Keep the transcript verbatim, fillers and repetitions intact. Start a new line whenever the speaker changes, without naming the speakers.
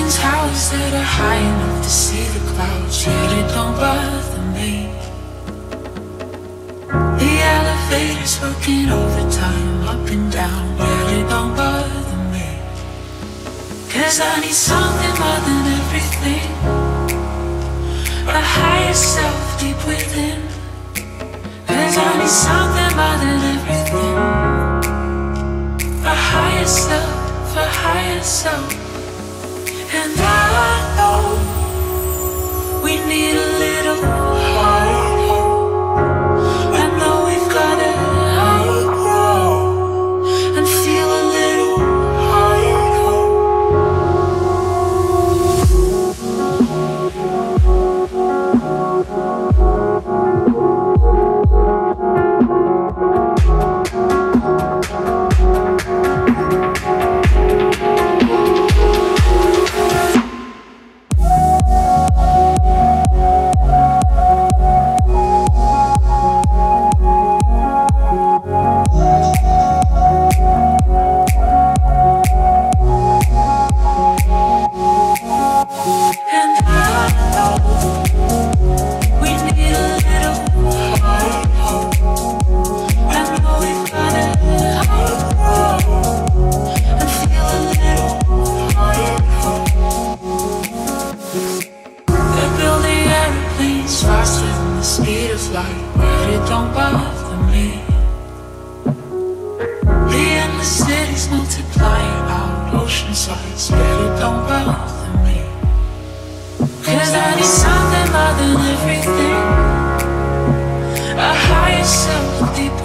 towers that are high enough to see the clouds, yet it don't bother me. The elevator's working overtime, up and down, yet it don't bother me. Cause I need something more than everything, a higher self deep within. Cause I need something more than everything, a higher self, a higher self. And I know we need a little higher. I know we've gotta outgrow and feel a little higher. Deep